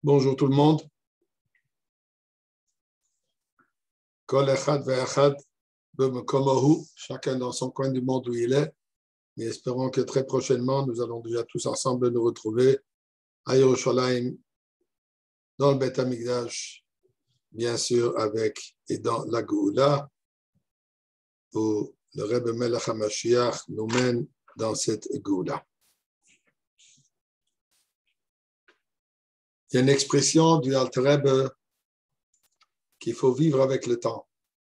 Bonjour tout le monde. Kol echad ve'echad b'mekomohu, chacun dans son coin du monde où il est. Et espérons que très prochainement, nous allons déjà tous ensemble nous retrouver à Yerushalayim, dans le Beth Amikdash, bien sûr, avec et dans la Géoula, où le Rebbe Melech HaMashiach nous mène dans cette Géoula. Il y a une expression du Alter Rebbe qu'il faut vivre avec le temps.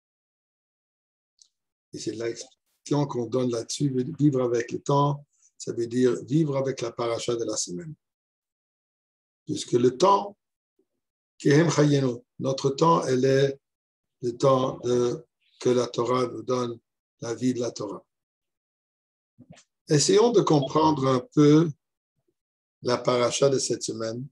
Et c'est l'expression qu'on donne là-dessus, vivre avec le temps, ça veut dire vivre avec la paracha de la semaine. Puisque le temps, notre temps, elle est le temps que la Torah nous donne, la vie de la Torah. Essayons de comprendre un peu la paracha de cette semaine.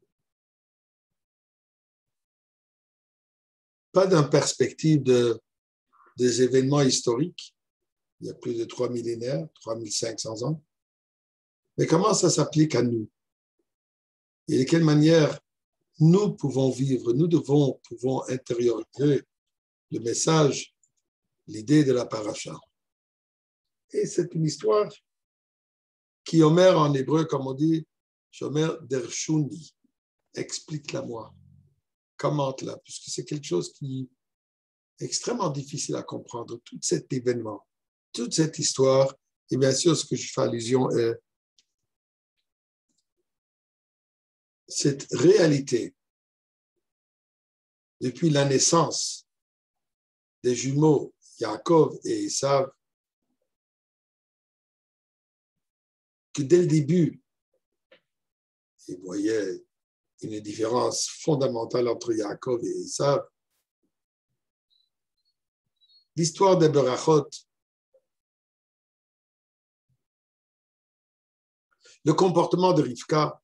Pas d'une perspective des événements historiques, il y a plus de 3 millénaires, 3500 ans, mais comment ça s'applique à nous? Et de quelle manière nous pouvons vivre, pouvons intérioriser le message, l'idée de la paracha. Et c'est une histoire qui Omer en hébreu, comme on dit, Shomer dershuni, explique-la-moi, commente-la, puisque c'est quelque chose qui est extrêmement difficile à comprendre, tout cet événement, toute cette histoire, et bien sûr, ce que je fais allusion est cette réalité depuis la naissance des jumeaux Yaakov et Esav, que dès le début, ils voyaient une différence fondamentale entre Yaakov et Esav. L'histoire des Berachot, le comportement de Rivka,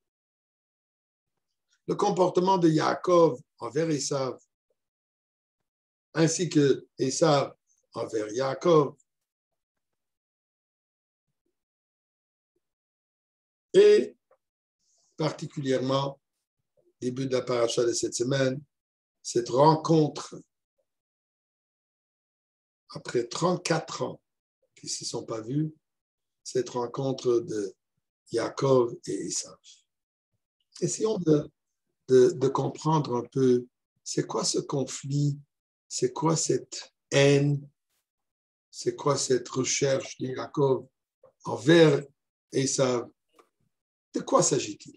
le comportement de Yaakov envers Esav, ainsi que Esav envers Yaakov. Et particulièrement, début de la paracha de cette semaine, cette rencontre, après 34 ans qu'ils ne se sont pas vus, cette rencontre de Yaakov et Esav. Essayons de comprendre un peu, c'est quoi ce conflit, c'est quoi cette haine, c'est quoi cette recherche de Yaakov envers Esav. De quoi s'agit-il?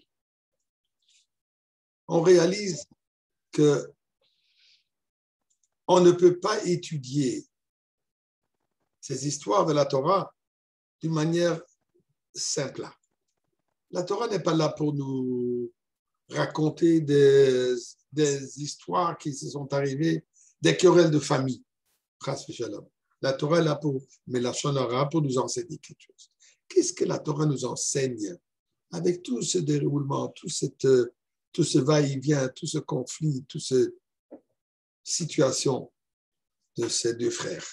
On réalise que on ne peut pas étudier ces histoires de la Torah d'une manière simple. La Torah n'est pas là pour nous raconter des histoires qui se sont arrivées, des querelles de famille. La Torah est là mais la Shonara pour nous enseigner quelque chose. Qu'est-ce que la Torah nous enseigne avec tout ce déroulement, tout ce va-et-vient, tout ce conflit, toute cette situation de ces deux frères?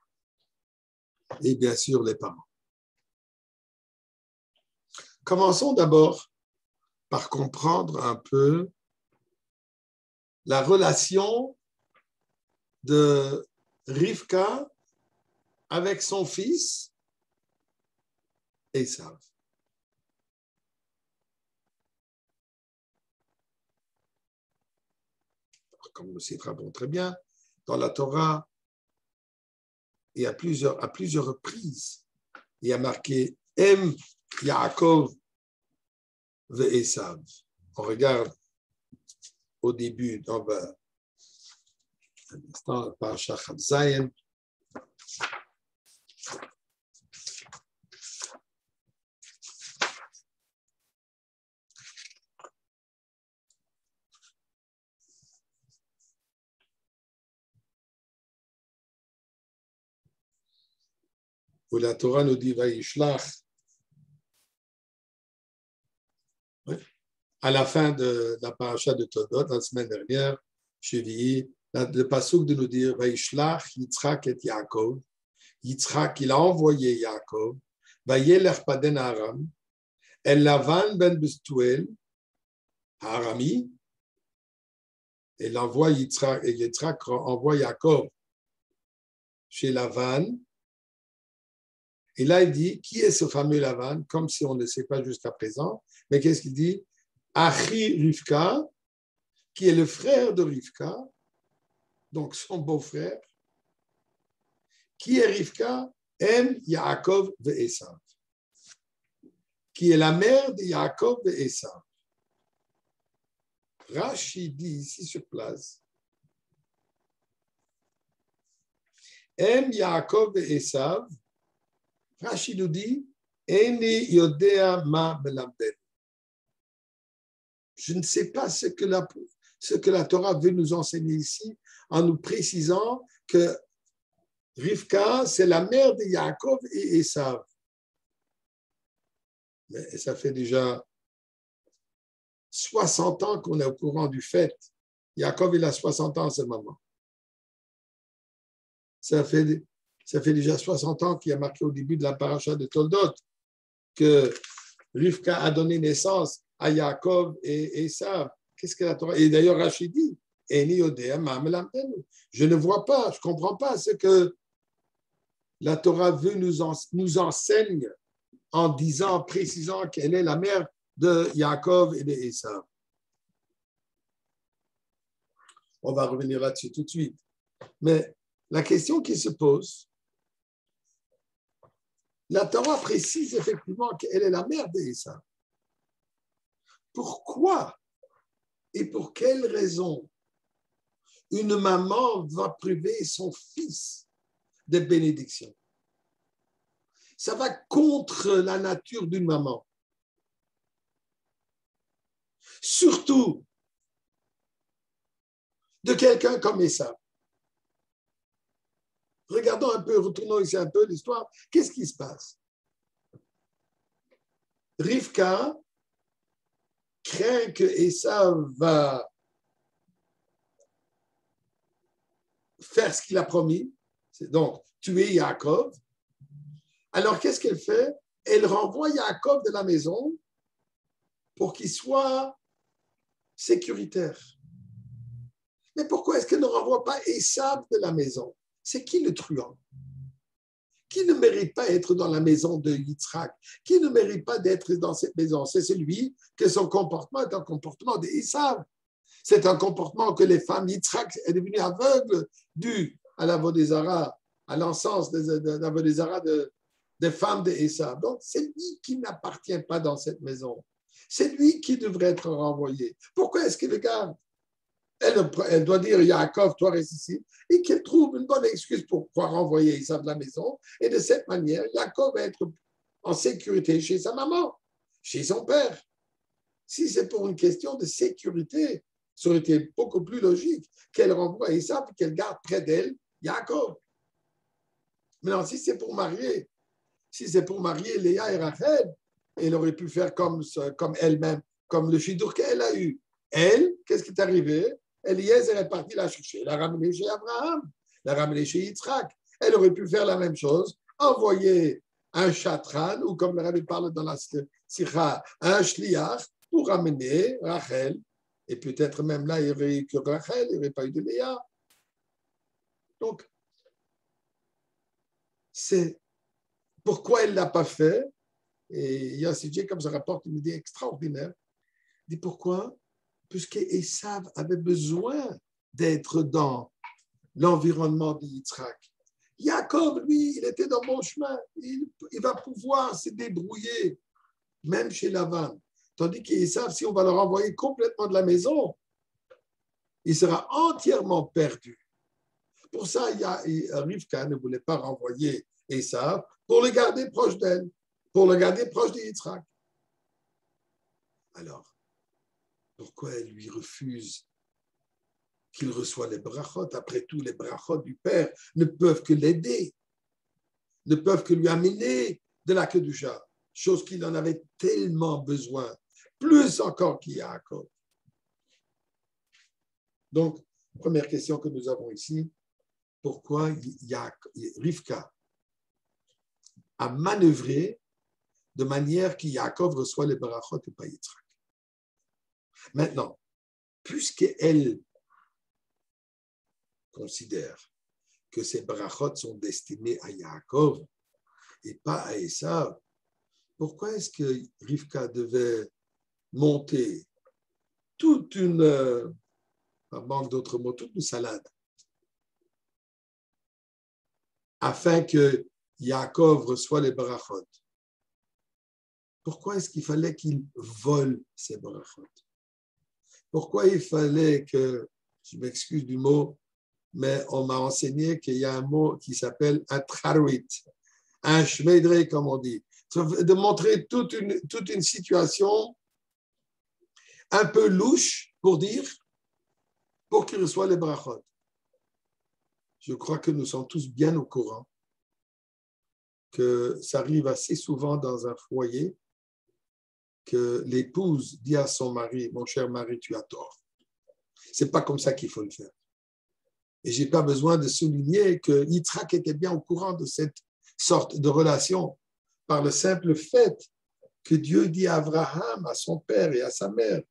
Et bien sûr, les parents. Commençons d'abord par comprendre un peu la relation de Rivka avec son fils Esav. Comme nous le savons très bien, dans la Torah, et à plusieurs reprises, il y a marqué Em Yaakov ve Esav. On regarde au début, dans la Parashat Zayin. Où la Torah nous dit Vaishlach, à la fin de la paracha de Todot, la semaine dernière, le pasuk de nous dire Vaishlach Yitzhak et Yaakov. Yitzhak, il a envoyé Yaakov, Vayelech Padan Aram, El Lavan ben Bestuel, à Arami, et l'envoie Yitzhak, et Yitzhak envoie Yaakov chez Lavan. Et là, il dit, qui est ce fameux Lavan? Comme si on ne sait pas jusqu'à présent. Mais qu'est-ce qu'il dit? Achi Rivka, qui est le frère de Rivka, donc son beau-frère. Qui est Rivka? Em Yaakov ve Esav, qui est la mère de Yaakov ve Esav. Rashi dit ici sur place, Em Yaakov ve Esav, Rashi nous dit, Eni yodea ma melamden. Je ne sais pas ce que la Torah veut nous enseigner ici en nous précisant que Rivka, c'est la mère de Yaakov et Esav. Mais ça fait déjà 60 ans qu'on est au courant du fait. Yaakov, il a 60 ans en ce moment. Ça fait déjà 60 ans qu'il y a marqué au début de la paracha de Toldot que Rivka a donné naissance à Yaakov et Esav. Qu'est-ce que la Torah? Et d'ailleurs, Rachid dit, je ne vois pas, je ne comprends pas ce que la Torah veut nous enseigne en disant, en précisant qu'elle est la mère de Yaakov et de Esav. On va revenir là-dessus tout de suite. Mais la question qui se pose, la Torah précise effectivement qu'elle est la mère de Esav. Pourquoi et pour quelle raison une maman va priver son fils de bénédiction? Ça va contre la nature d'une maman. Surtout de quelqu'un comme Esav. Regardons un peu, retournons ici un peu l'histoire. Qu'est-ce qui se passe? Rivka craint que Esav va faire ce qu'il a promis, c'est donc tuer Yaakov. Alors, qu'est-ce qu'elle fait? Elle renvoie Yaakov de la maison pour qu'il soit sécuritaire. Mais pourquoi est-ce qu'elle ne renvoie pas Esav de la maison? C'est qui le truand? Qui ne mérite pas d'être dans la maison de Yitzhak? Qui ne mérite pas d'être dans cette maison? C'est celui que son comportement est un comportement d'Esav. C'est un comportement que les femmes, Yitzhak est devenu aveugle dû à la Vodézara, à l'encens de la Vodézara des femmes d'Esav. Donc, c'est lui qui n'appartient pas dans cette maison. C'est lui qui devrait être renvoyé. Pourquoi est-ce qu'il le garde? Elle doit dire, Yaakov, toi reste ici, et qu'elle trouve une bonne excuse pour pouvoir renvoyer Esav de la maison. Et de cette manière, Yaakov va être en sécurité chez sa maman, chez son père. Si c'est pour une question de sécurité, ça aurait été beaucoup plus logique qu'elle renvoie Esav et qu'elle garde près d'elle Yaakov. Maintenant, si c'est pour marier Léa et Rachel, elle aurait pu faire comme elle-même, comme le chidour qu'elle a eu. Elle, qu'est-ce qui est arrivé? Eliezer est parti la chercher, la ramener chez Abraham, la ramener chez Yitzhak. Elle aurait pu faire la même chose, envoyer un chatran, ou comme le rabbi parle dans la sikha, un shliach, pour ramener Rachel. Et peut-être même là, il n'y aurait eu que Rachel, il n'y aurait pas eu de Léa. Donc, c'est pourquoi elle ne l'a pas fait. Et Yossi, comme ça rapporte une idée extraordinaire, il dit pourquoi? Puisque Esav avait besoin d'être dans l'environnement de Yitzhak. Yaakov, lui, il était dans mon chemin. Il va pouvoir se débrouiller, même chez Lavan. Tandis qu'Esav, si on va le renvoyer complètement de la maison, il sera entièrement perdu. Pour ça, Rivka ne voulait pas renvoyer Esav pour le garder proche d'elle, pour le garder proche de Yitzhak. Alors, pourquoi elle lui refuse qu'il reçoit les brachot? Après tout, les brachot du père ne peuvent que l'aider, ne peuvent que lui amener de la kedusha, chose qu'il en avait tellement besoin, plus encore qu'il y a Yaakov. Donc, première question que nous avons ici, pourquoi Rivka a manœuvré de manière que Yaakov reçoit les brachot et pas Yitzhak? Maintenant, puisqu'elle considère que ces brachot sont destinés à Yaakov et pas à Esav, pourquoi est-ce que Rivka devait monter toute une, par manque d'autres mots, toute une salade afin que Yaakov reçoive les brachot? Pourquoi est-ce qu'il fallait qu'il vole ces brachot? Pourquoi il fallait que, je m'excuse du mot, mais on m'a enseigné qu'il y a un mot qui s'appelle un traruit, un shmeidré, comme on dit, de montrer toute une situation un peu louche pour qu'il reçoive les brachot. Je crois que nous sommes tous bien au courant que ça arrive assez souvent dans un foyer que l'épouse dit à son mari, mon cher mari, tu as tort. C'est pas comme ça qu'il faut le faire. Et j'ai pas besoin de souligner que Yitzhak était bien au courant de cette sorte de relation par le simple fait que Dieu dit à Abraham, à son père et à sa mère,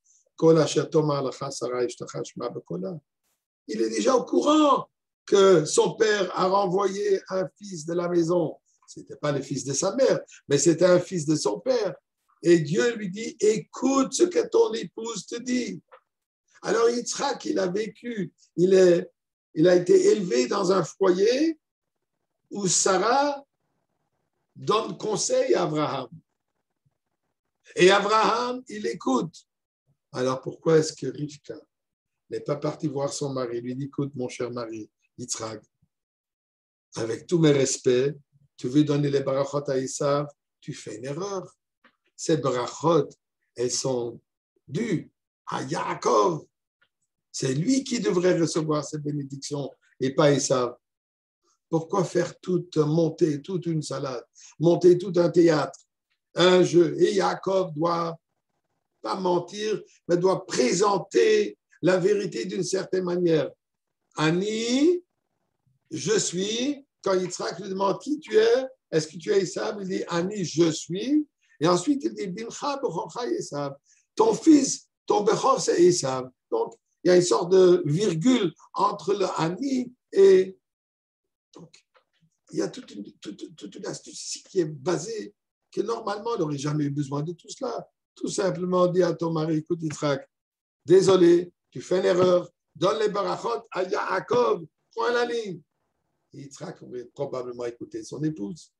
il est déjà au courant que son père a renvoyé un fils de la maison. Ce n'était pas le fils de sa mère, mais c'était un fils de son père. Et Dieu lui dit, écoute ce que ton épouse te dit. Alors Yitzhak, il a vécu, il a été élevé dans un foyer où Sarah donne conseil à Abraham. Et Abraham, il écoute. Alors pourquoi est-ce que Rivka n'est pas partie voir son mari? Il lui dit, écoute mon cher mari, Yitzhak, avec tous mes respects, tu veux donner les brachot à Esav, tu fais une erreur. Ces brachot, elles sont dues à Yaakov. C'est lui qui devrait recevoir ces bénédictions et pas Esav. Pourquoi faire monter toute une salade, monter tout un théâtre, un jeu? Et Yaakov doit pas mentir, mais doit présenter la vérité d'une certaine manière. Ani, je suis. Quand Yitzhak lui demande qui tu es, est-ce que tu es Esav? Il dit Ani, je suis. Et ensuite, il dit Bincha bechorcha Esav. Ton fils, ton bechor, c'est Esav. Donc, il y a une sorte de virgule entre le Ani et. Donc, il y a toute une astuce ici qui est basée, que normalement, il n'aurait jamais eu besoin de tout cela. Tout simplement, dis à ton mari, écoute, Yitzhak, désolé, tu fais une erreur, donne les barachot à Yaakov, point la ligne. Yitzhak aurait probablement écouté son épouse.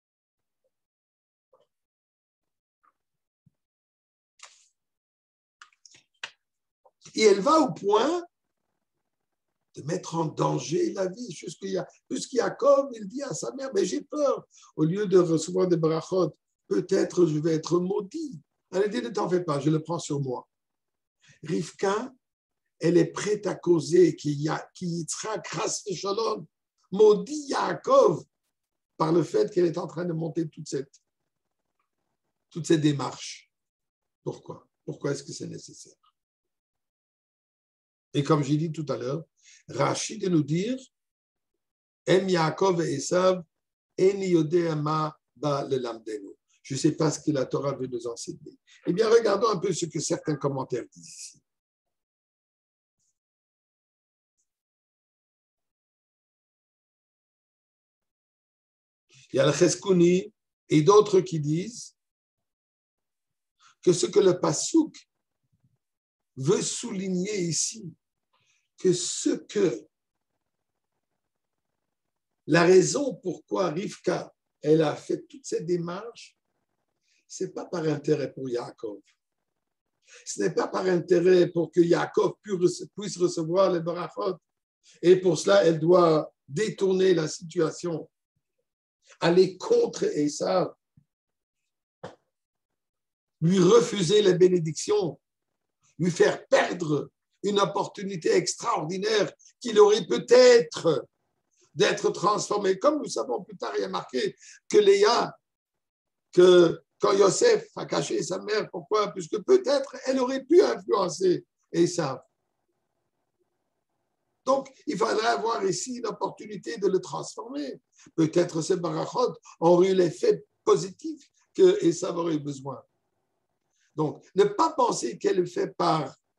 Et elle va au point de mettre en danger la vie. Jusqu'Yaakov, il dit à sa mère, mais j'ai peur. Au lieu de recevoir des barachot, peut-être je vais être maudit. Elle dit, ne t'en fais pas, je le prends sur moi. Rivka, elle est prête à causer qu'il Yitzhak, chas v'shalom, maudit Yaakov par le fait qu'elle est en train de monter toute cette démarche. Pourquoi? Pourquoi est-ce que c'est nécessaire? Et comme j'ai dit tout à l'heure, Rachid de nous dire Em Yaakov et Esav, en yodea ma ba le lamdenu. Je ne sais pas ce que la Torah veut nous enseigner. Eh bien, regardons un peu ce que certains commentaires disent ici. Il y a le Cheskouni et d'autres qui disent que ce que le Passouk veut souligner ici, que la raison pourquoi Rivka, elle a fait toutes ces démarches, ce n'est pas par intérêt pour Yaakov. Ce n'est pas par intérêt pour que Yaakov puisse recevoir les barachot. Et pour cela, elle doit détourner la situation, aller contre Esav, lui refuser les bénédictions, lui faire perdre une opportunité extraordinaire qu'il aurait peut-être d'être transformé. Comme nous savons plus tard, il y a marqué que Léa, que quand Yosef a caché sa mère, pourquoi? Puisque peut-être elle aurait pu influencer Esav. Donc, il faudrait avoir ici une opportunité de le transformer. Peut-être ces barachot auraient eu l'effet positif que Esav aurait besoin. Donc, ne pas penser qu'elle le fait par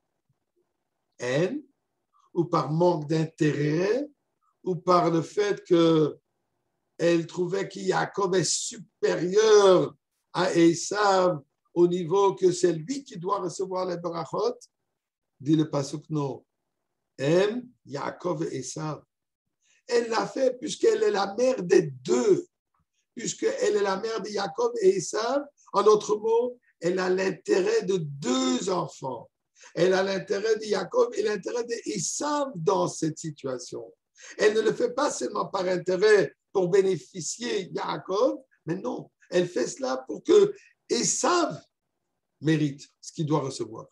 haine, ou par manque d'intérêt, ou par le fait qu'elle trouvait que Yaakov est supérieur à Esav au niveau que c'est lui qui doit recevoir les brachot, dit le pasuk non. Aime Yaakov et Esav. Elle l'a fait puisqu'elle est la mère des deux, puisqu'elle est la mère de Yaakov et Esav. En d'autres mots, elle a l'intérêt de deux enfants. Elle a l'intérêt de Yaakov et l'intérêt d'Esav dans cette situation. Elle ne le fait pas seulement par intérêt pour bénéficier Yaakov, mais non, elle fait cela pour que Esav mérite ce qu'il doit recevoir.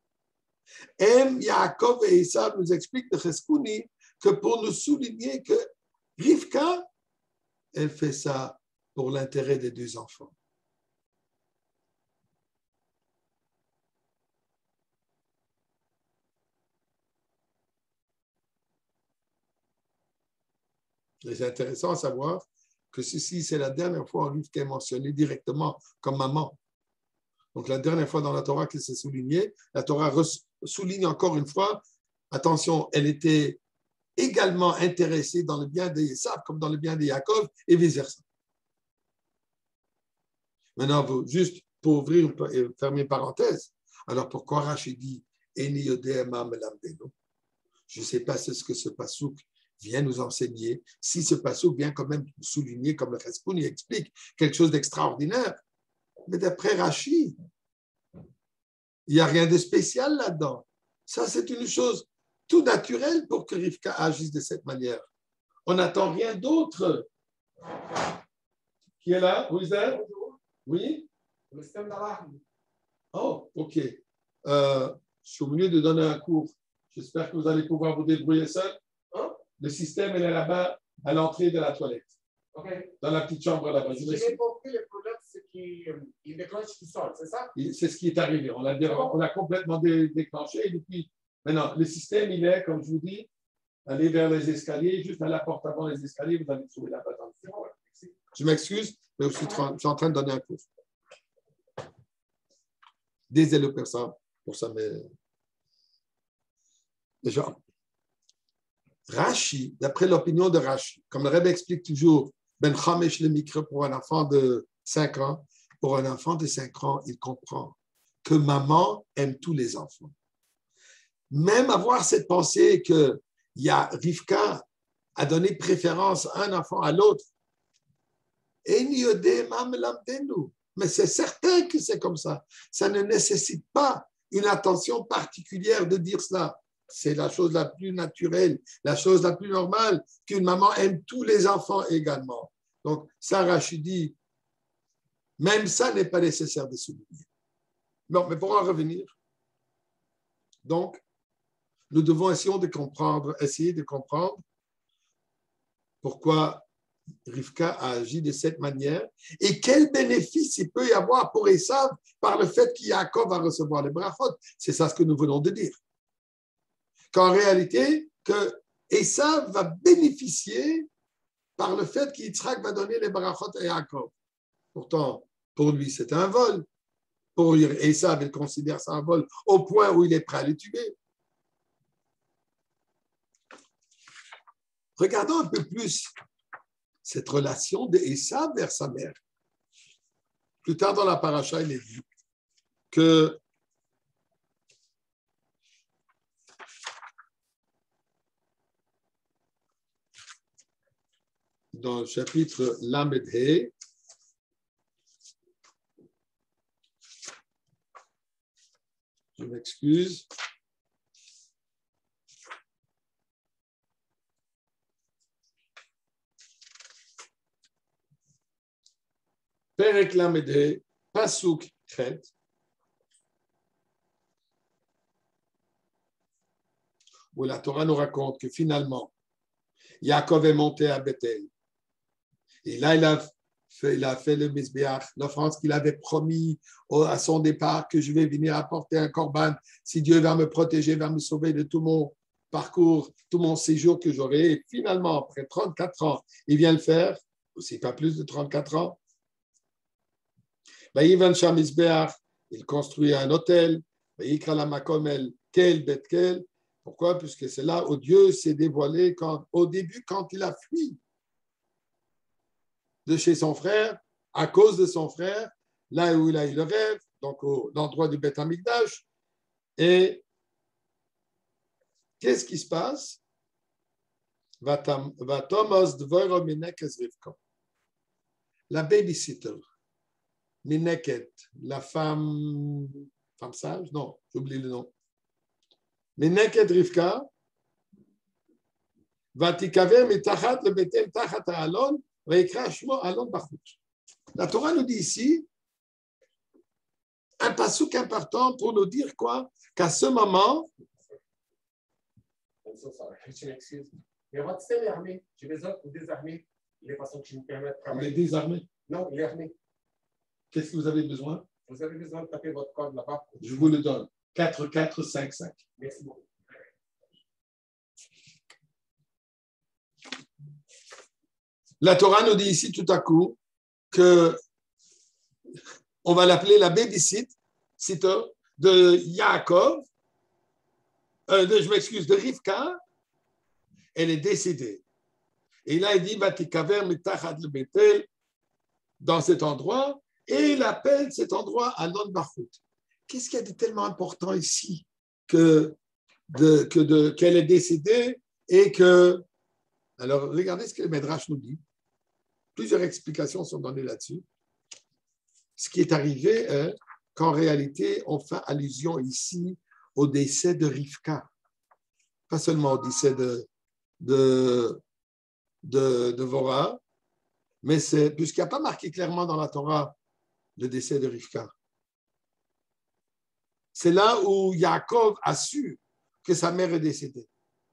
Yaakov et Esav nous expliquent de Cheskuni que pour nous souligner que Rivka, elle fait ça pour l'intérêt des deux enfants. Et c'est intéressant à savoir que ceci, c'est la dernière fois en Rivka est mentionné directement comme maman. Donc, la dernière fois dans la Torah que c'est souligné, la Torah souligne encore une fois, attention, elle était également intéressée dans le bien de Esav comme dans le bien de Yaakov et vice-versa. Maintenant, juste pour ouvrir et fermer parenthèse, alors pourquoi Rachid dit « Eni yodea ma melamdenu » Je ne sais pas ce que ce pasouk vient nous enseigner. Si ce pasouk vient quand même souligner, comme le Cheskuni explique, quelque chose d'extraordinaire, mais d'après Rachid, il n'y a rien de spécial là-dedans. Ça, c'est une chose tout naturelle pour que Rivka agisse de cette manière. On n'attend rien d'autre. Qui est là? Who is there? Oui? Le système d'alarme. Oh, OK. Je suis au milieu de donner un cours. J'espère que vous allez pouvoir vous débrouiller seul. Hein? Le système, il est là-bas, à l'entrée de la toilette. Okay. Dans la petite chambre là-bas. J'ai compris, le problème, c'est qu'il déclenche tout seul, c'est ça? C'est ce qui est arrivé. On l'a complètement déclenché. Et depuis, maintenant, le système, il est, comme je vous dis, aller vers les escaliers, juste à la porte avant les escaliers, vous allez trouver la patente. Je m'excuse, mais je suis en train de donner un cours. Désolé pour ça, mais déjà. Rashi, d'après l'opinion de Rashi, comme le Rebbe explique toujours, Ben Chamesh le Mikra pour un enfant de 5 ans, pour un enfant de 5 ans, il comprend que maman aime tous les enfants. Même avoir cette pensée que Rivka a donné préférence à un enfant à l'autre, mais c'est certain que c'est comme ça. Ça ne nécessite pas une attention particulière de dire cela. C'est la chose la plus naturelle, la chose la plus normale, qu'une maman aime tous les enfants également. Donc, ça, Rachid dit, même ça n'est pas nécessaire de souligner. Non, mais pour en revenir, donc, nous devons essayer de comprendre pourquoi Rivka a agi de cette manière et quel bénéfice il peut y avoir pour Esav par le fait qu'Yaakov va recevoir les brachot. C'est ça ce que nous venons de dire. Qu'en réalité, que Esav va bénéficier par le fait qu'Yitzhak va donner les brachot à Yaakov. Pourtant, pour lui, c'est un vol. Pour Esav, il considère ça un vol au point où il est prêt à les tuer. Regardons un peu plus cette relation d'Esav vers sa mère. Plus tard dans la paracha, il est dit que dans le chapitre Lamed He, je m'excuse. Perek Lamed He, Pasuk Chet, où la Torah nous raconte que finalement, Yaakov est monté à Bethel. Et là, il a fait le Misbéach, l'offrande qu'il avait promis à son départ, que je vais venir apporter un korban si Dieu va me protéger, va me sauver de tout mon parcours, tout mon séjour que j'aurai. Et finalement, après 34 ans, il vient le faire, aussi pas plus de 34 ans. Il construit un hôtel, Kel Bet Kel, Pourquoi? Puisque c'est là où Dieu s'est dévoilé au début, quand il a fui de chez son frère, à cause de son frère, là où il a eu le rêve, donc au l'endroit du Beth Amikdash. Et qu'est-ce qui se passe? La babysitter, Mineket, la femme sage? Non, j'oublie le nom. Mineket Rivka, Vatikaver mitachat le betel tachat alon, vaikra shmo alon bachut. La Torah nous dit ici un passouk important pour nous dire quoi? Qu'à ce moment, Je m'excuse. Mais votre système est armé. J'ai besoin de vous désarmer. Il est façon que je me permets de on est travailler. désarmé. Non, il est armé. Qu'est-ce que vous avez besoin? Vous avez besoin de taper votre code là-bas. Je vous le donne. 4455. Merci beaucoup. La Torah nous dit ici tout à coup que on va l'appeler la babysitter de Yaakov, de Rivka. Elle est décédée. Et là, il dit Vatikaver mitachat le betel, dans cet endroit, et il appelle cet endroit Alon Bachut. Qu'est-ce qu'il y a de tellement important ici qu'elle est décédée et que. Alors, regardez ce que le Midrash nous dit. Plusieurs explications sont données là-dessus. Ce qui est arrivé est qu'en réalité, on fait allusion ici au décès de Rivka. Pas seulement au décès de Vorah, mais c'est, puisqu'il n'y a pas marqué clairement dans la Torah le décès de Rivka. C'est là où Yaakov a su que sa mère est décédée.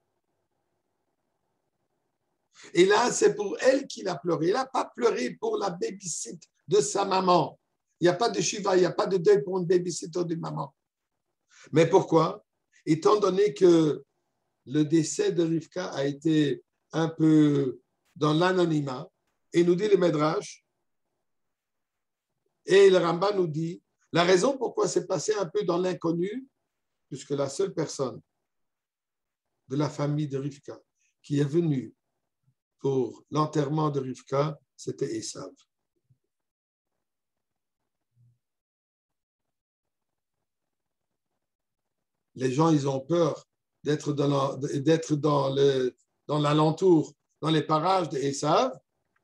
Et là, c'est pour elle qu'il a pleuré. Il n'a pas pleuré pour la babysitter de sa maman. Il n'y a pas de shiva, il n'y a pas de deuil pour une babysitter de maman. Mais pourquoi? Étant donné que le décès de Rivka a été un peu dans l'anonymat, et nous dit le Midrash, et le Rambam nous dit, la raison pourquoi c'est passé un peu dans l'inconnu, puisque la seule personne de la famille de Rivka qui est venue pour l'enterrement de Rivka, c'était Esav. Les gens, ils ont peur d'être dans l'alentour, dans les parages de Esav.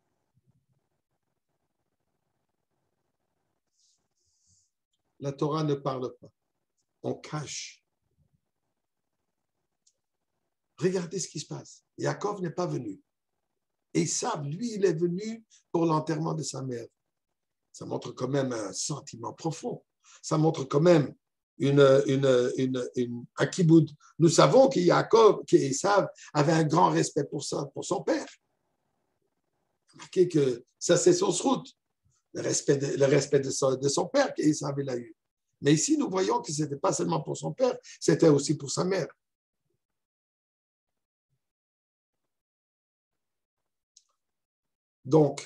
La Torah ne parle pas. On cache. Regardez ce qui se passe. Yaakov n'est pas venu. Esav, lui, il est venu pour l'enterrement de sa mère. Ça montre quand même un sentiment profond. Ça montre quand même un kiboud. Nous savons qu'Esav avait un grand respect pour son père. Remarquez que ça, c'est son route. Le respect de son père qu'Esav l'a eu. Mais ici, nous voyons que ce n'était pas seulement pour son père, c'était aussi pour sa mère. Donc,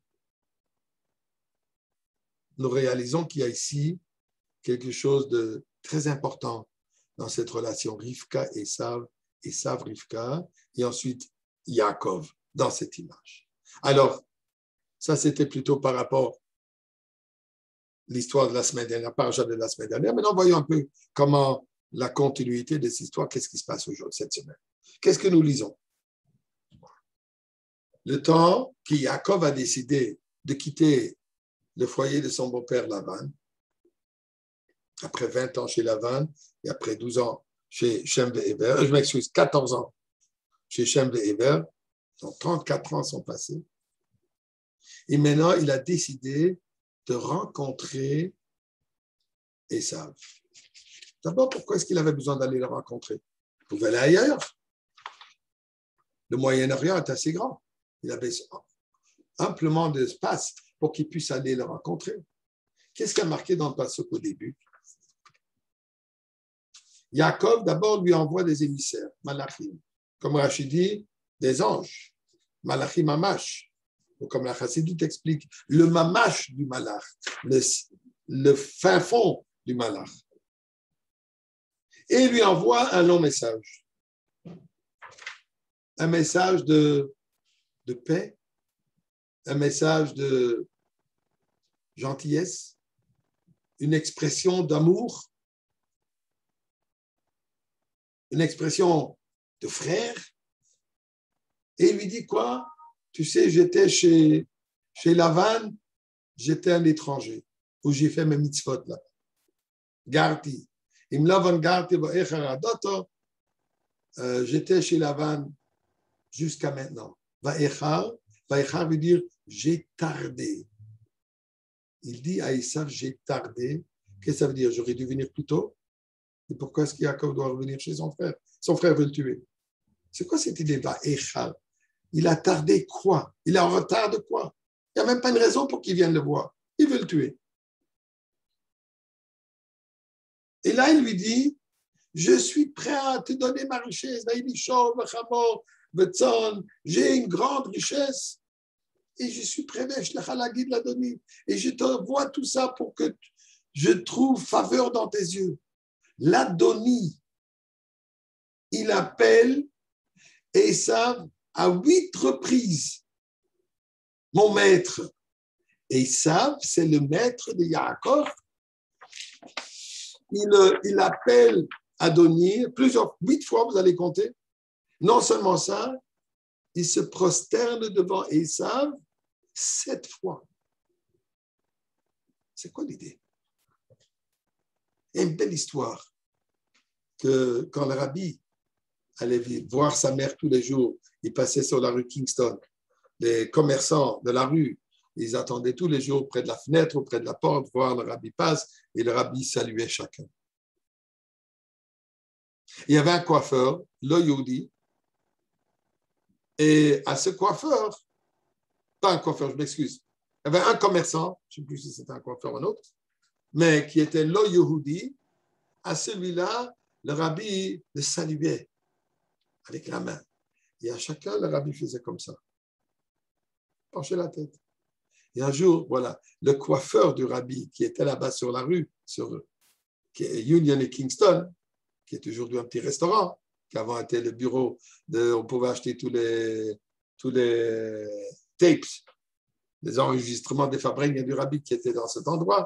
nous réalisons qu'il y a ici quelque chose de très important dans cette relation Rivka-Esav, Esav-Rivka, et ensuite Yaakov dans cette image. Alors, ça c'était plutôt par rapport à l'histoire de la semaine dernière, la paracha de la semaine dernière. Maintenant, voyons un peu comment la continuité de cette histoire, qu'est-ce qui se passe aujourd'hui, cette semaine. Qu'est-ce que nous lisons? Le temps que Yaakov a décidé de quitter le foyer de son beau-père Lavan, après 20 ans chez Lavan et après 12 ans chez Shem ve'Ever, je m'excuse, 14 ans chez Shem ve'Ever, donc 34 ans sont passés. Et maintenant, il a décidé de rencontrer Esav. D'abord, pourquoi est-ce qu'il avait besoin d'aller le rencontrer? Il pouvait aller ailleurs. Le Moyen-Orient est assez grand. Il avait amplement d'espace pour qu'il puisse aller le rencontrer. Qu'est-ce qui a marqué dans le passage au début? Yaakov, d'abord, lui envoie des émissaires, Malachim. Comme Rachid dit, des anges. Malachim Mamash. Ou comme la Chassidut explique, le Mamash du Malach, le fin fond du Malach. Et il lui envoie un long message. un message de paix, un message de gentillesse, une expression d'amour, une expression de frère. Et il lui dit quoi? Tu sais, j'étais chez Lavan, j'étais un étranger, où j'ai fait mes mitzvot là. Garti. Im Lavan Garti, j'étais chez Lavan jusqu'à maintenant. Vaechar veut dire j'ai tardé. Il dit à Esav, j'ai tardé. Qu'est-ce que ça veut dire? J'aurais dû venir plus tôt. Et pourquoi est-ce qu'Yaakov doit revenir chez son frère? Son frère veut le tuer. C'est quoi cette idée? Vaechar. Il a tardé quoi? Il est en retard de quoi? Il n'y a même pas une raison pour qu'il vienne le voir. Il veut le tuer. Et là, il lui dit, je suis prêt à te donner ma richesse. J'ai une grande richesse. Et je suis prêt, et je te vois tout ça pour que je trouve faveur dans tes yeux. L'Adoni, il appelle Esav à 8 reprises mon maître. Esav, c'est le maître de Yaakov. Il appelle Adoni 8 fois, vous allez compter. Non seulement ça, il se prosterne devant Esav 7 fois. C'est quoi l'idée? Il y a une belle histoire que quand le rabbi allait voir sa mère tous les jours, il passait sur la rue Kingston. Les commerçants de la rue, ils attendaient tous les jours près de la fenêtre ou près de la porte, voir le rabbi passe, et le rabbi saluait chacun. Il y avait un coiffeur, le Yehudi, et à ce coiffeur, pas un coiffeur, je m'excuse, il y avait un commerçant, je ne sais plus si c'était un coiffeur ou un autre, mais qui était le Yehudi. À celui-là, le rabbi le saluait avec la main. Et à chacun, le rabbi faisait comme ça. Penchait la tête. Et un jour, voilà, le coiffeur du rabbi qui était là-bas sur la rue, qui est Union et Kingston, qui est aujourd'hui un petit restaurant, qui avant était le bureau, on pouvait acheter tous les tapes, les enregistrements des fabriques du rabbi qui étaient dans cet endroit.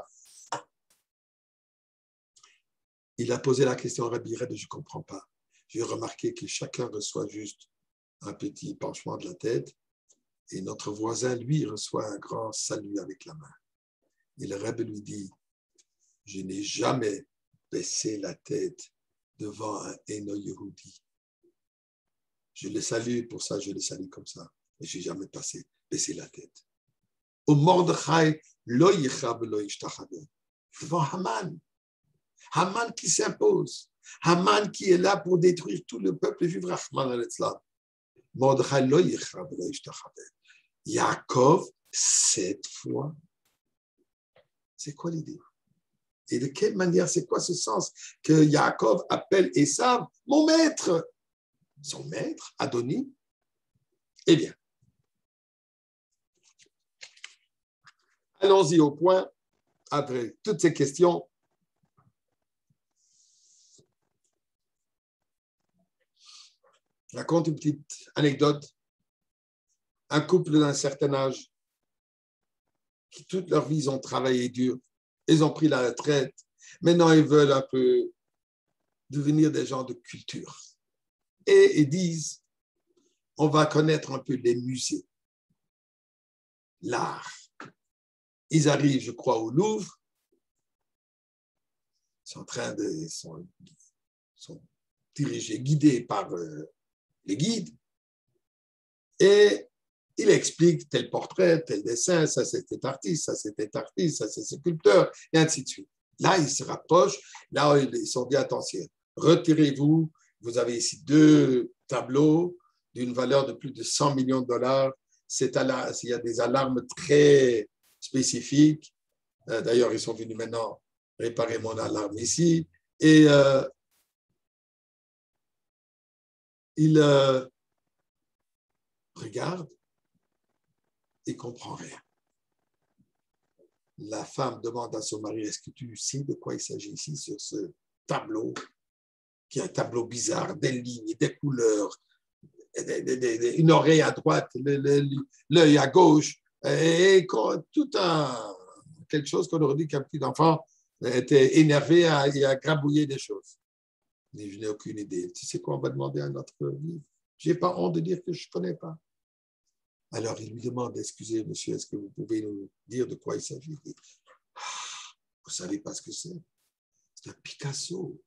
Il a posé la question au rabbi, je ne comprends pas. J'ai remarqué que chacun reçoit juste un petit penchement de la tête et notre voisin, lui, reçoit un grand salut avec la main. Et le rabbi lui dit, je n'ai jamais baissé la tête devant un Eno Yehudi. Je le salue, pour ça je le salue comme ça. Et je n'ai jamais baissé la tête. Au Mordechai, lo yichab lo yishtachabe. Devant Haman. Haman qui s'impose. Haman qui est là pour détruire tout le peuple juif. Rahman al-Islam. Mordechai lo yichab lo yishtachabe. Yaakov, 7 fois. C'est quoi l'idée? Et de quelle manière, c'est quoi ce sens que Yaakov appelle Esav mon maître? Son maître, Adoni? Eh bien, allons-y au point. Après toutes ces questions, je raconte une petite anecdote. Un couple d'un certain âge qui toute leur vie, ils ont travaillé dur. Ils ont pris la retraite. Maintenant, ils veulent un peu devenir des gens de culture. Et ils disent, on va connaître un peu les musées, l'art. Ils arrivent, je crois, au Louvre. Ils sont dirigés, guidés par les guides. Et il explique tel portrait, tel dessin, ça c'était artiste, ça c'était artiste, ça c'est sculpteur, et ainsi de suite. Là, ils se rapprochent, là, ils sont dit, attention, retirez-vous, vous avez ici 2 tableaux d'une valeur de plus de 100 millions de dollars. Il y a des alarmes très spécifiques. D'ailleurs, ils sont venus maintenant réparer mon alarme ici. Et il regarde et ne comprend rien. La femme demande à son mari, est-ce que tu sais de quoi il s'agit ici sur ce tableau, qui est un tableau bizarre, des lignes, des couleurs. une oreille à droite, l'œil à gauche, et quelque chose qu'on aurait dit qu'un petit enfant était énervé et a grabouillé des choses. Mais je n'ai aucune idée. Tu sais quoi, on va demander à notre livre. Je n'ai pas honte de dire que je ne connais pas. Alors, il lui demande, excusez, monsieur, est-ce que vous pouvez nous dire de quoi il s'agit? Vous ne savez pas ce que c'est? C'est un Picasso.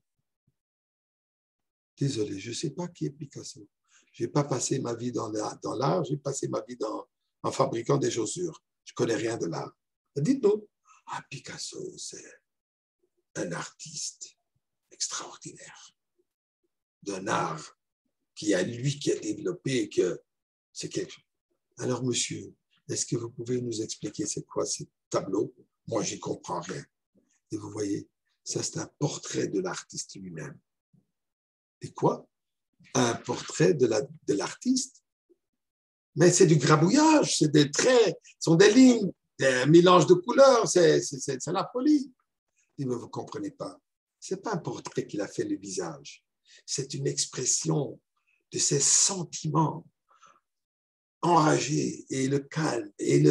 Désolé, je ne sais pas qui est Picasso. Je n'ai pas passé ma vie dans l'art, j'ai passé ma vie en fabriquant des chaussures. Je ne connais rien de l'art. Dites-nous. Ah, Picasso, c'est un artiste extraordinaire, d'un art qui a développé, que c'est quelque chose. Alors, monsieur, est-ce que vous pouvez nous expliquer c'est quoi ce tableau? Moi, j'y comprends rien. Et vous voyez, ça, c'est un portrait de l'artiste lui-même. Et quoi? Un portrait de l'artiste? Mais c'est du grabouillage, c'est des traits, ce sont des lignes, un mélange de couleurs, c'est la folie. Mais vous ne comprenez pas. Ce n'est pas un portrait qu'il a fait le visage. C'est une expression de ses sentiments enragés et le calme et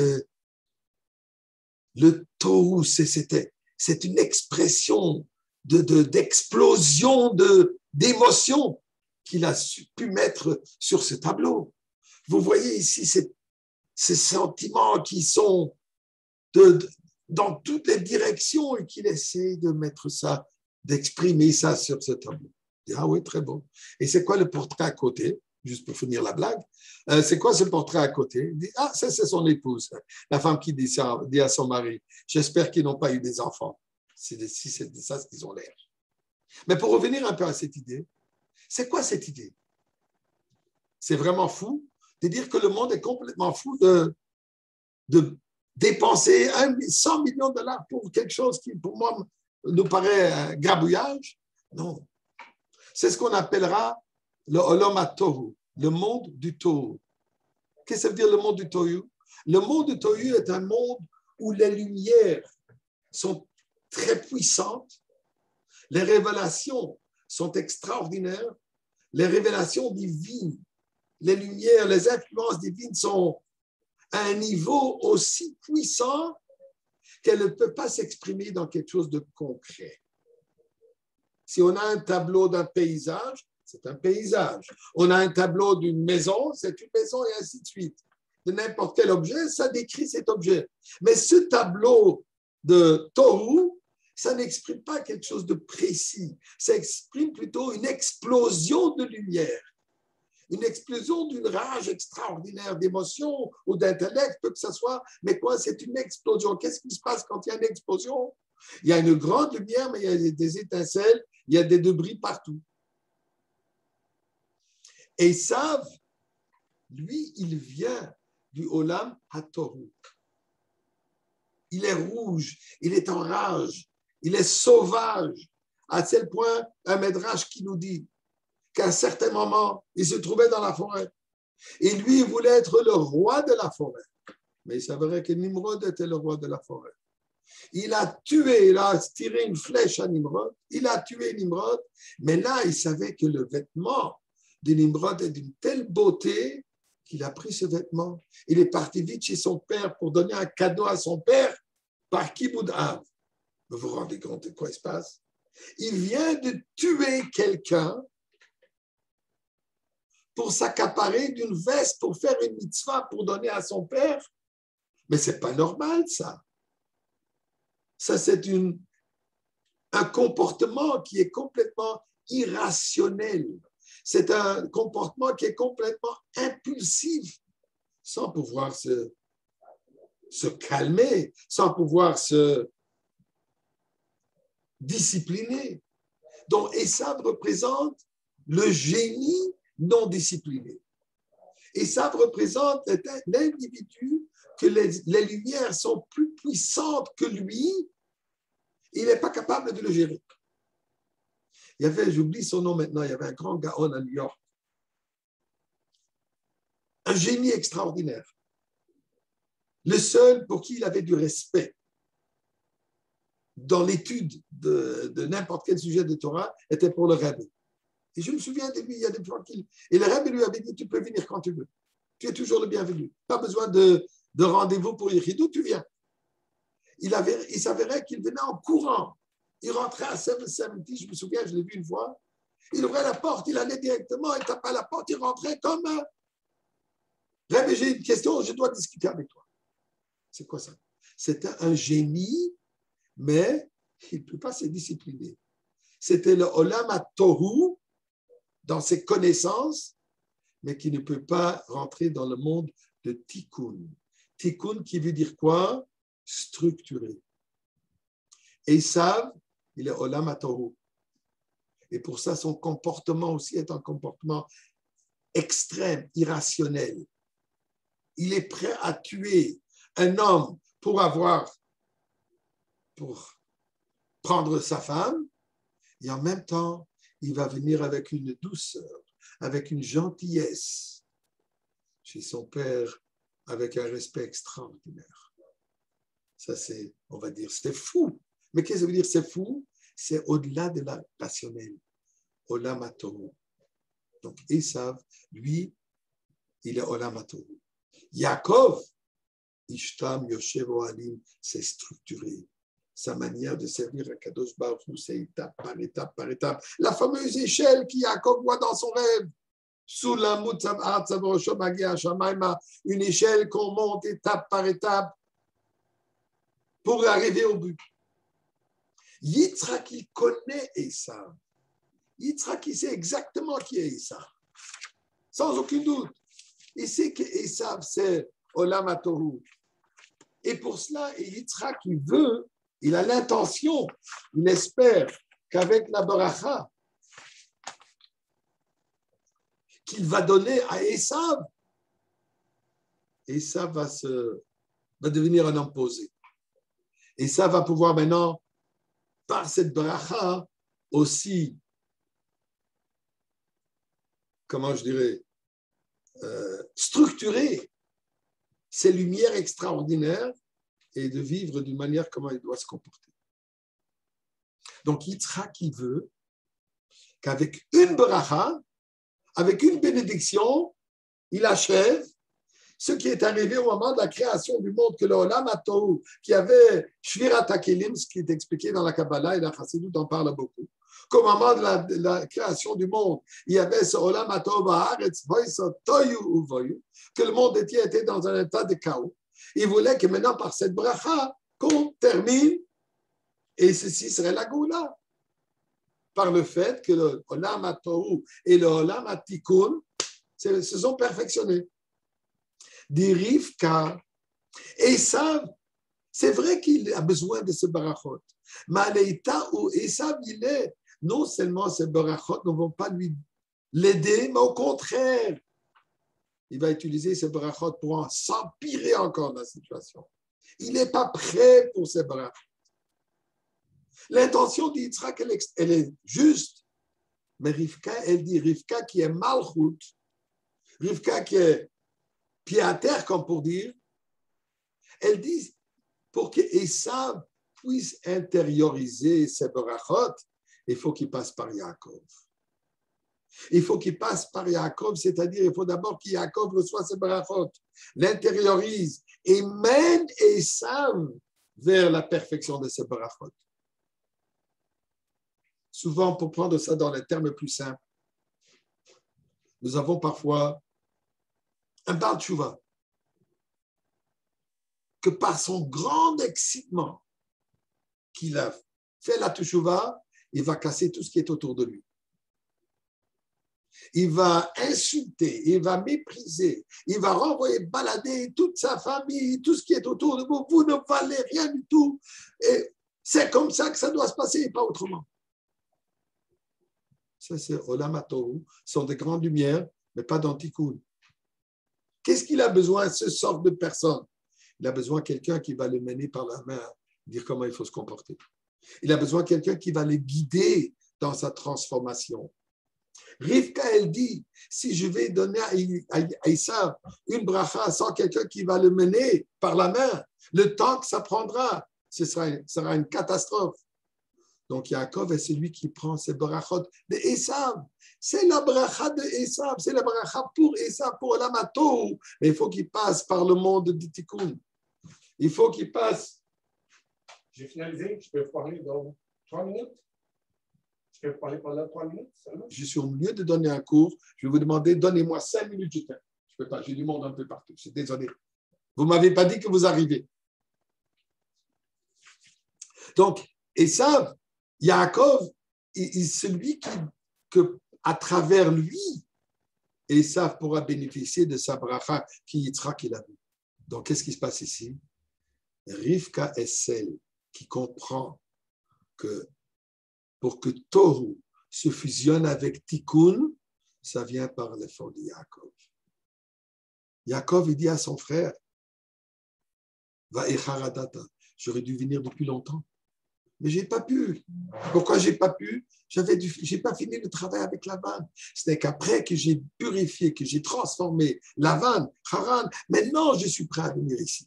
le tohu, c'est une expression d'explosion d'émotions qu'il a pu mettre sur ce tableau. Vous voyez ici ces sentiments qui sont dans toutes les directions et qu'il essaie de mettre ça, d'exprimer ça sur ce tableau. Ah oui, très bon. Et c'est quoi le portrait à côté? Juste pour finir la blague. C'est quoi ce portrait à côté? Il dit, ah, ça c'est son épouse. La femme qui dit à son mari, j'espère qu'ils n'ont pas eu des enfants. C'est ça ce qu'ils ont l'air. Mais pour revenir un peu à cette idée, c'est quoi cette idée? C'est vraiment fou de dire que le monde est complètement fou de dépenser 100 millions de dollars pour quelque chose qui, pour moi, nous paraît un grabouillage. Non. C'est ce qu'on appellera le Olam HaTohu, le monde du Tohu. Qu'est-ce que ça veut dire le monde du Tohu? Le monde du Tohu est un monde où les lumières sont très puissantes, les révélations sont extraordinaires, les révélations divines, les lumières, les influences divines sont à un niveau aussi puissant qu'elle ne peut pas s'exprimer dans quelque chose de concret. Si on a un tableau d'un paysage, c'est un paysage. On a un tableau d'une maison, c'est une maison et ainsi de suite. De n'importe quel objet, ça décrit cet objet. Mais ce tableau de Tohu, ça n'exprime pas quelque chose de précis. Ça exprime plutôt une explosion de lumière. Une explosion d'une rage extraordinaire d'émotion ou d'intellect, peu que ce soit. Mais quoi, c'est une explosion. Qu'est-ce qui se passe quand il y a une explosion? Il y a une grande lumière, mais il y a des étincelles, il y a des débris partout. Et Esav, lui, il vient du Olam HaTohu. Il est rouge, il est en rage, il est sauvage, à tel point, un médrash qui nous dit qu'à un certain moment, il se trouvait dans la forêt. Et lui, il voulait être le roi de la forêt. Mais il s'avérait que Nimrod était le roi de la forêt. Il a tiré une flèche à Nimrod, il a tué Nimrod, mais là, il savait que le vêtement de Nimrod est d'une telle beauté qu'il a pris ce vêtement. Il est parti vite chez son père pour donner un cadeau à son père par Kibboud Av. Vous vous rendez compte de quoi il se passe? Il vient de tuer quelqu'un pour s'accaparer d'une veste, pour faire une mitzvah, pour donner à son père. Mais ce n'est pas normal, ça. Ça, c'est un comportement qui est complètement irrationnel. C'est un comportement qui est complètement impulsif, sans pouvoir se calmer, sans pouvoir se discipliner. Donc, Esav représente le génie non discipliné. Esav représente l'individu que les lumières sont plus puissantes que lui, il n'est pas capable de le gérer. Il y avait, j'oublie son nom maintenant, il y avait un grand Gaon à New York, un génie extraordinaire, le seul pour qui il avait du respect dans l'étude de n'importe quel sujet de Torah était pour le Rabbi. Et je me souviens de lui, il y a des fois qu'il... Et le Rebbe lui avait dit, tu peux venir quand tu veux. Tu es toujours le bienvenu. Pas besoin de rendez-vous pour y d'où tu viens. Il s'avérait qu'il venait en courant. Il rentrait à 770, je me souviens, je l'ai vu une fois. Il ouvrait la porte, il allait directement, il tapait à la porte, il rentrait comme un... Rebbe, j'ai une question, je dois discuter avec toi. C'est quoi ça? C'était un génie, mais il ne peut pas se discipliner. C'était le Olam HaTohu dans ses connaissances, mais qui ne peut pas rentrer dans le monde de Tikkun. Tikkun qui veut dire quoi? Structuré. Esav, il est Olam HaTohu. Et pour ça, son comportement aussi est un comportement extrême, irrationnel. Il est prêt à tuer un homme pour prendre sa femme, et en même temps, il va venir avec une douceur, avec une gentillesse chez son père, avec un respect extraordinaire. Ça, c'est, on va dire, c'est fou. Mais qu'est-ce que ça veut dire, c'est fou? C'est au-delà de la rationnelle, Olam HaTohu. Donc, Esav, lui, il est Olam HaTohu. Yaakov, Ishtam, Yoshev, Ohalim, c'est structuré. Sa manière de servir à Kadosh Baruch Hu, c'est étape par étape par étape. La fameuse échelle qui Yaakov voit dans son rêve. Une échelle qu'on monte étape par étape pour arriver au but. Yitzhak, il connaît Esav. Yitzhak, il sait exactement qui est Esav. Sans aucun doute. Il sait que Esav, c'est Olam HaTohu. Et pour cela, Yitzhak, il a l'intention, il espère qu'avec la baracha qu'il va donner à Esav, Esav va devenir un homme posé. Esav va pouvoir maintenant, par cette baracha, aussi, comment je dirais, structurer ses lumières extraordinaires et de vivre d'une manière comment il doit se comporter. Donc, Yitzhak, il veut qu'avec une baracha, avec une bénédiction, il achève ce qui est arrivé au moment de la création du monde, que le Olam HaTohu, qui avait Shvirat HaKelim, ce qui est expliqué dans la Kabbalah, et la Chassidut en parle beaucoup, qu'au moment de la création du monde, il y avait ce Olam HaTohu Ba'aretz, Toyu Uvoyu, que le monde était dans un état de chaos. Il voulait que maintenant, par cette bracha, qu'on termine, et ceci serait la Goula, par le fait que le Olam HaTohu et le Olam HaTikun se sont perfectionnés. Des Rivka, Esav, c'est vrai qu'il a besoin de ce barachot, mais à l'état où Esav il est, non seulement ces barachot ne vont pas l'aider, mais au contraire, il va utiliser ces barachot pour s'empirer encore dans la situation. Il n'est pas prêt pour ces barachot. L'intention d'Yitzhak, elle est juste, mais Rivka, elle dit Rivka qui est malchut, Rivka qui est pied à terre, comme pour dire, elle dit, pour que Esav puisse intérioriser ses barachot, il faut qu'il passe par Yaakov. Il faut qu'il passe par Yaakov, c'est-à-dire il faut d'abord que Yaakov reçoive ses barachot, l'intériorise et mène Esav vers la perfection de ses barachot. Souvent, pour prendre ça dans les termes plus simples, nous avons parfois un Baal Tshuva, que par son grand excitement qu'il a fait la Teshuvah, il va casser tout ce qui est autour de lui. Il va insulter, il va mépriser, il va renvoyer balader toute sa famille, tout ce qui est autour de vous. Vous ne valez rien du tout. Et c'est comme ça que ça doit se passer et pas autrement. Ça, c'est Olam HaTohu. Ce sont des grandes lumières, mais pas d'anticoun. Qu'est-ce qu'il a besoin, ce sort de personne? Il a besoin de quelqu'un qui va le mener par la main, dire comment il faut se comporter. Il a besoin de quelqu'un qui va le guider dans sa transformation. Rivka, elle dit, si je vais donner à Esav une bracha sans quelqu'un qui va le mener par la main, le temps que ça prendra, ce sera une catastrophe. Donc, Yaakov est celui qui prend ses brachot de Esav. C'est la bracha de Esav, c'est la bracha pour Esav, pour Olamato. Mais il faut qu'il passe par le monde de Tikkun. Il faut qu'il passe. J'ai finalisé, je peux vous parler dans 3 minutes. Je peux vous parler pendant 3 minutes seulement. Je suis au milieu de donner un cours. Je vais vous demander, donnez-moi 5 minutes de temps. Je ne peux pas, j'ai du monde un peu partout. Je suis désolé. Vous ne m'avez pas dit que vous arrivez. Donc, Esav, Yaakov, celui que, à travers lui, Esav pourra bénéficier de sa bracha qui Yitzhak il a vu. Donc, qu'est-ce qui se passe ici? Rivka est celle qui comprend que pour que Tohu se fusionne avec Tikkun, ça vient par l'effort de Yaakov. Yaakov, il dit à son frère, va echaradata, j'aurais dû venir depuis longtemps. Mais je n'ai pas pu. Pourquoi je n'ai pas pu? Je n'ai pas fini le travail avec Lavan. Ce n'est qu'après que j'ai purifié, que j'ai transformé Lavan, Haran, maintenant je suis prêt à venir ici.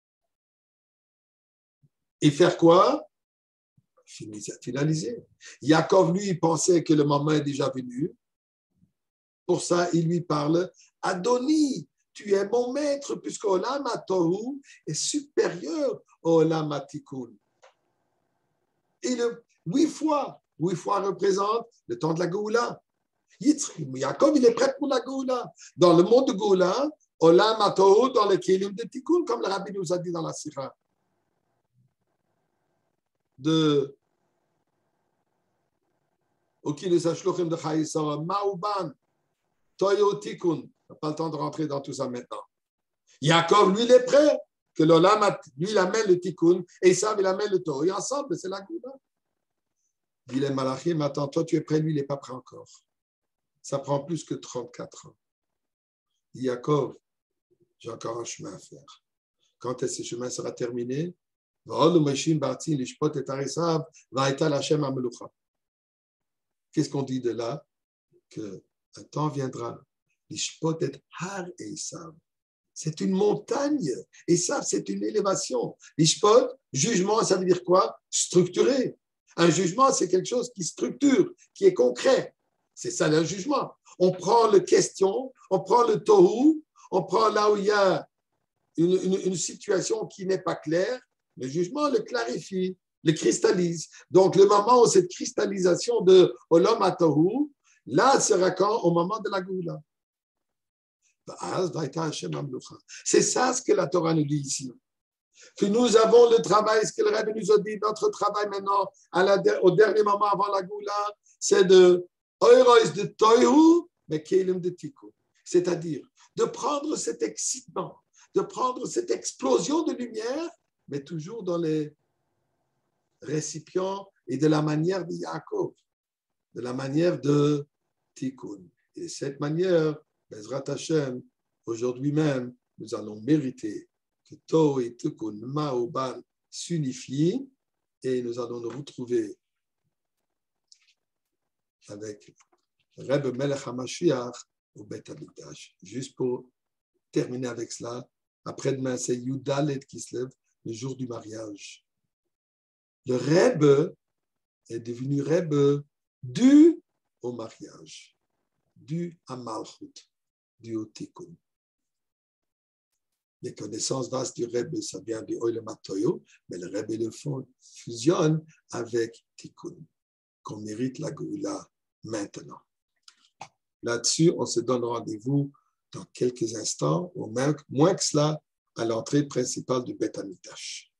Et faire quoi? Finaliser. Yaakov, lui, il pensait que le moment est déjà venu. Pour ça, il lui parle, Adoni, tu es mon maître, puisque Olam HaTohu est supérieur au Olam HaTikun. Et 8 fois représente le temps de la Géoula. Yaakov, il est prêt pour la Géoula. Dans le monde de Géoula, Olam HaTohu, dans le Kélim de Tikkun, comme le Rabbi nous a dit dans la Sira. De Okilis HaShluchim de Chayisara, Ma'uban, Toyo Tikkun. On n'a pas le temps de rentrer dans tout ça maintenant. Yaakov, lui, il est prêt. Que l'Olam, lui, il amène le Tikkun, et Esav, il amène le Tohu. Et ensemble, c'est la Géoula. Dit les Malachim, attends, toi, tu es prêt, lui, il n'est pas prêt encore. Ça prend plus que 34 ans. Dit Yaakov, j'ai encore un chemin à faire. Quand est-ce que ce chemin sera terminé? Qu'est-ce qu'on dit de là? Qu'un temps viendra. L'ishpot est har Esav. C'est une montagne. Esav, c'est une élévation. L'ishpot, jugement, ça veut dire quoi? Structuré. Un jugement, c'est quelque chose qui structure, qui est concret. C'est ça le jugement. On prend le question, on prend le tohu, on prend là où il y a une situation qui n'est pas claire. Le jugement le clarifie, le cristallise. Donc, le moment où cette cristallisation de Olam HaTohu, là, sera quand? Au moment de la Géoula. C'est ça ce que la Torah nous dit ici. Que nous avons le travail, ce que le Rabbi nous a dit, notre travail maintenant, au dernier moment avant la Géoula, c'est de Oirois de Tohu, mais Kélim de Tikkun. C'est-à-dire de prendre cet excitement, de prendre cette explosion de lumière, mais toujours dans les récipients et de la manière de Yaakov, de la manière de Tikkun. Et de cette manière, Bezrat Hashem, aujourd'hui même, nous allons mériter que Tohu et Tikkun, Ma'oban, s'unifient et nous allons nous retrouver avec Rebbe Melech HaMashiach au Beth Amikdash. Juste pour terminer avec cela, après-demain, c'est Yudalet Kislev, le jour du mariage. Le Rebbe est devenu Rebbe dû au mariage, dû à Malchut, dû au Tikkun. Les connaissances vastes du Rebbe, ça vient du Olam HaTohu, mais le Rebbe le fusionne avec Tikkun, qu'on mérite la Géoula maintenant. Là-dessus, on se donne rendez-vous dans quelques instants, au moins que cela, à l'entrée principale du Beth Amikdash.